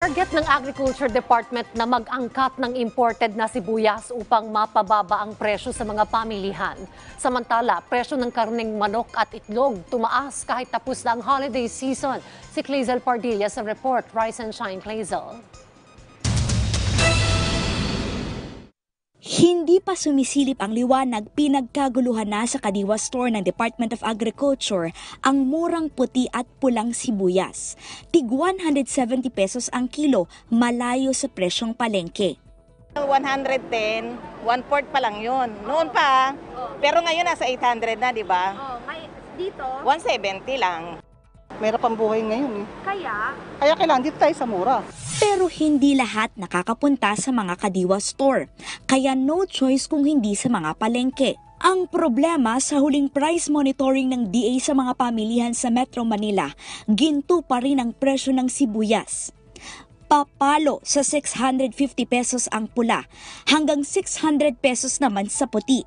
Target ng Agriculture Department na mag-angkat ng imported na sibuyas upang mapababa ang presyo sa mga pamilihan. Samantala, presyo ng karneng manok at itlog tumaas kahit tapos na ang holiday season. Si Clazel Pardilla sa report. Rise and shine, Clazel. Hindi pa sumisilip ang liwanag, pinagkaguluhan na sa Kadiwa Store ng Department of Agriculture ang murang puti at pulang sibuyas. Tig 170 pesos ang kilo, malayo sa presyong palengke. 110, 1/4 pa lang yun. Noon pa, pero ngayon nasa 800 na, di ba? Dito, 170 lang. Mahirap ang buhay ngayon eh. kaya Kaya kailangan dito tayo sa mura. Pero hindi lahat nakakapunta sa mga Kadiwa Store, kaya no choice kung hindi sa mga palengke. Ang problema sa huling price monitoring ng DA sa mga pamilihan sa Metro Manila, ginto pa rin ang presyo ng sibuyas. Papalo sa 650 pesos ang pula, hanggang 600 pesos naman sa puti.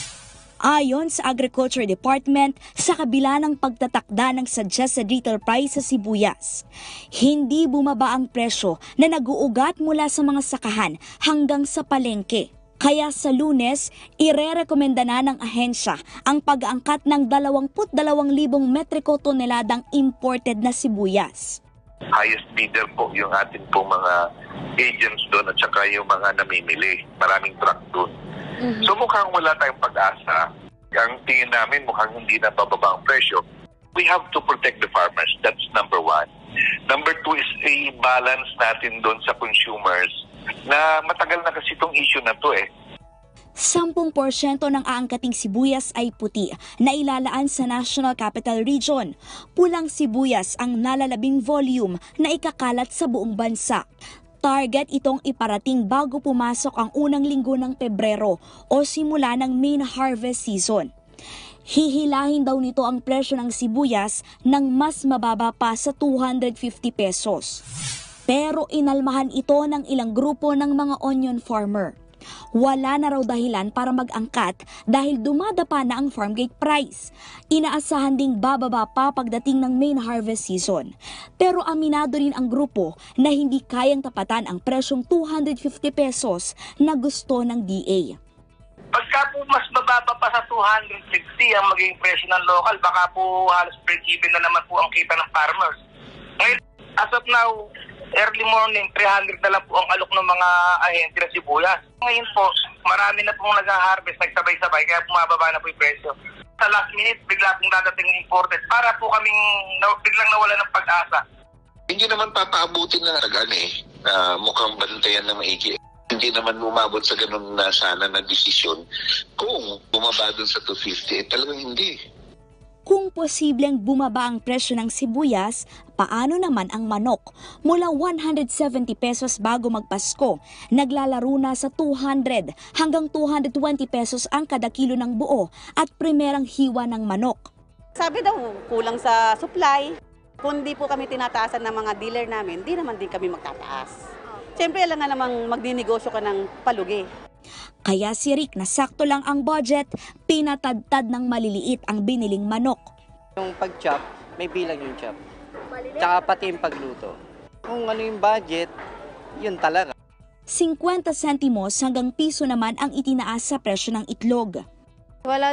Ayon sa Agriculture Department, sa kabila ng pagtatakda ng suggested retail price sa sibuyas, hindi bumaba ang presyo na nag-uugat mula sa mga sakahan hanggang sa palengke. Kaya sa Lunes, irerekomenda na ng ahensya ang pag-angkat ng 22,000 metriko toneladang imported na sibuyas. Highest bidder po yung atin pong mga agents doon at saka yung mga namimili. Maraming truck doon. So mukhang wala tayong pag-asa. Ang tingin namin mukhang hindi na bababa ang presyo. We have to protect the farmers. That's number one. Number two is i-balance natin doon sa consumers na matagal na kasi itong issue na to eh. 10% ng aangkating sibuyas ay puti na ilalaan sa National Capital Region. Pulang sibuyas ang nalalabing volume na ikakalat sa buong bansa. Target itong iparating bago pumasok ang unang linggo ng Pebrero o simula ng main harvest season. Hihilahin daw nito ang presyo ng sibuyas ng mas mababa pa sa 250 pesos. Pero inalmahan ito ng ilang grupo ng mga onion farmer. Wala na raw dahilan para mag-angkat dahil dumadapa na ang farm gate price. Inaasahan ding bababa pa pagdating ng main harvest season. Pero aminado rin ang grupo na hindi kayang tapatan ang presyong 250 pesos na gusto ng DA. Pagka po mas bababa pa sa 250 ang magiging presyo ng local, baka po halos break-even na naman po ang kita ng farmers. Ngayon, as of now, early morning, 300 na lang po ang alok ng mga ahente ng sibuyas. Ngayon po, marami na pong nag-harvest, nagsabay-sabay, kaya bumababa na po yung presyo. Sa last minute, bigla pong dadating imported para po kaming biglang nawala ng pag-asa. Hindi naman papaabutin na mukhang bantayan na maigi. Hindi naman umabot sa ganun na sana na desisyon. Kung bumaba dun sa 250, talagang hindi. Kung posibleng bumaba ang presyo ng sibuyas, paano naman ang manok? Mula 170 pesos bago magpasko, naglalaro na sa 200 hanggang 220 pesos ang kada kilo ng buo at primerang hiwa ng manok. Sabi daw, kulang sa supply. Kung di po kami tinataasan ng mga dealer namin, di naman din kami magtataas. Siyempre, alam nga namang magdinegosyo ka ng palugi. Kaya si Rick na sakto lang ang budget, pinatadtad ng maliliit ang biniling manok. Yung pag-chop, may bilang yung chop. Tsaka pati yung pagluto. Kung ano yung budget, yun talaga. 50 sentimos hanggang piso naman ang itinaas sa presyo ng itlog. wala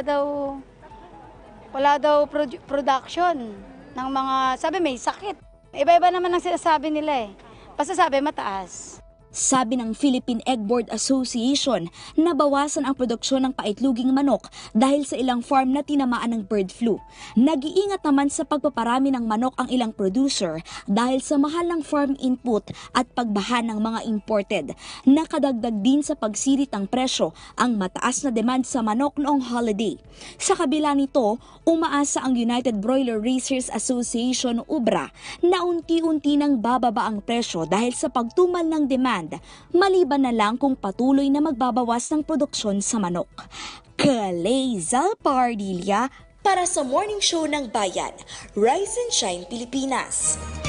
daw production ng mga, sabi may sakit. Iba-iba naman ang sinasabi nila eh. Basta sabi mataas. Sabi ng Philippine Egg Board Association, nabawasan ang produksyon ng paitluging manok dahil sa ilang farm na tinamaan ng bird flu. Nag-iingat naman sa pagpaparami ng manok ang ilang producer dahil sa mahal ng farm input at pagbaha ng mga imported. Nakadagdag din sa pagsirit ng presyo ang mataas na demand sa manok noong holiday. Sa kabila nito, umaasa ang United Broiler Raisers Association UBRA na unti-unti nang bababa ang presyo dahil sa pagtumal ng demand, maliban na lang kung patuloy na magbabawas ng produksyon sa manok. Clazel Pardilla para sa Morning Show ng Bayan, Rise and Shine Pilipinas.